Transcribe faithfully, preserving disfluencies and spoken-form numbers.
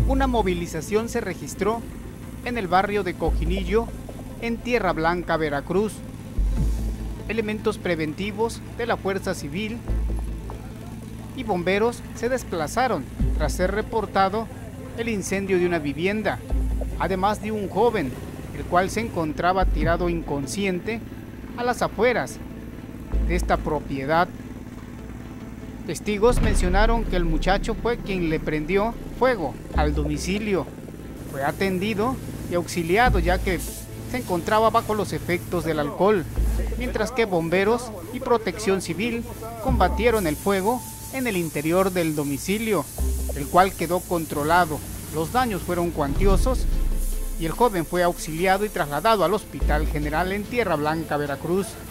Una movilización se registró en el barrio de Cojinillo, en Tierra Blanca, Veracruz. Elementos preventivos de la Fuerza Civil y bomberos se desplazaron tras ser reportado el incendio de una vivienda, además de un joven, el cual se encontraba tirado inconsciente a las afueras de esta propiedad. Testigos mencionaron que el muchacho fue quien le prendió fuego al domicilio. Fue atendido y auxiliado ya que se encontraba bajo los efectos del alcohol, mientras que bomberos y protección civil combatieron el fuego en el interior del domicilio, el cual quedó controlado. Los daños fueron cuantiosos y el joven fue auxiliado y trasladado al Hospital General en Tierra Blanca, Veracruz.